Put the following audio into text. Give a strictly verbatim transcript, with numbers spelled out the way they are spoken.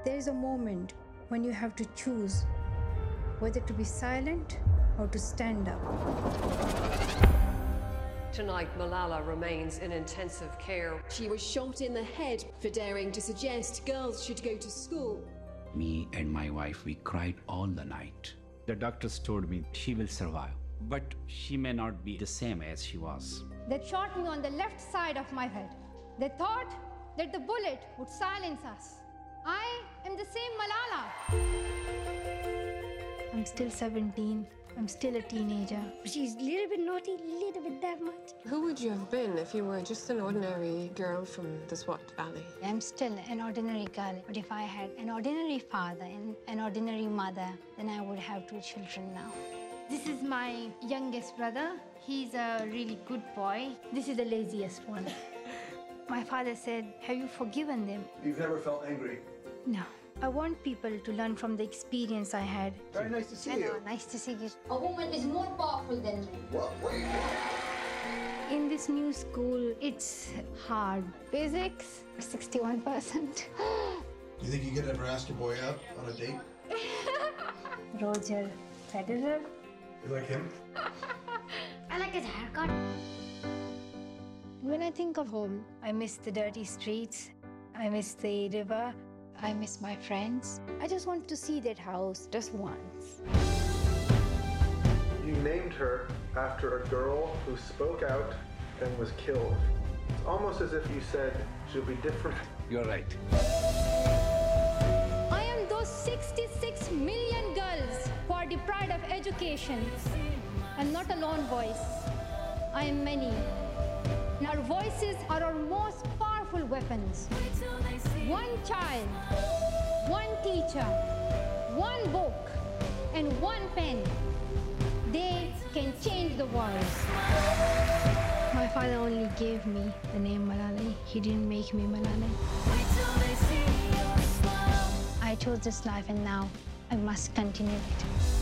There is a moment when you have to choose whether to be silent or to stand up. Tonight, Malala remains in intensive care. She was shot in the head for daring to suggest girls should go to school. Me and my wife, we cried all the night. The doctors told me she will survive, but she may not be the same as she was. They shot me on the left side of my head. They thought that the bullet would silence us. I am the same Malala. I'm still seventeen. I'm still a teenager. She's a little bit naughty, a little bit that much. Who would you have been if you were just an ordinary girl from the Swat Valley? I'm still an ordinary girl, but if I had an ordinary father and an ordinary mother, then I would have two children now. This is my youngest brother. He's a really good boy. This is the laziest one. My father said, have you forgiven them? You've never felt angry? No. I want people to learn from the experience I had. Very nice to see Hello, you. nice to see you. A woman is more powerful than men. What? What are you doing? In this new school, it's hard. Physics, sixty-one percent. Do you think you could ever ask your boy out on a date? Roger Federer. You like him? I like his haircut. When I think of home, I miss the dirty streets. I miss the river. I miss my friends. I just want to see that house just once. You named her after a girl who spoke out and was killed. It's almost as if you said she'll be different. You're right. I am those sixty-six million girls who are deprived of education. I'm not a lone voice. I am many. And our voices are our most powerful weapons. One child, one teacher, one book, and one pen. They can change the world. My father only gave me the name Malala. He didn't make me Malala. I chose this life and now I must continue it.